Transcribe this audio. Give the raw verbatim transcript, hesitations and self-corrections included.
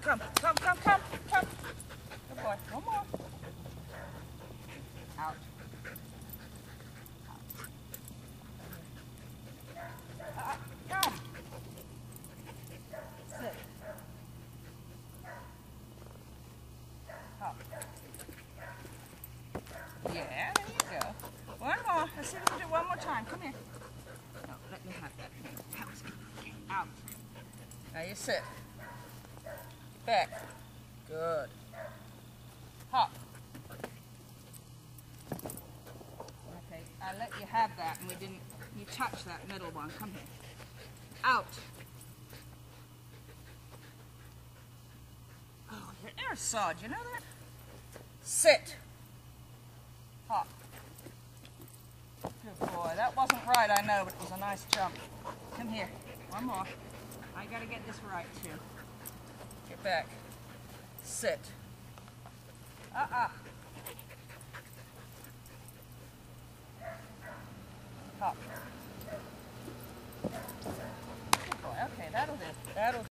come, come, come, come, come. Good boy. One more. Out. Uh, come. Sit. Hop. Yeah, there you go. One more. Let's see if we can do one more time. Come here. No, let me have that. Out. Out. Now you sit. Back. Good. Hop. Okay, I let you have that and we didn't, you touched that middle one. Come here. Out. Oh, your air's sawed, you know that? Sit. Hop. Good boy. That wasn't right, I know, but it was a nice jump. Come here. One more. I gotta get this right too. Get back. Sit. Uh-uh. Hop. Good boy. Okay, that'll do. That'll do.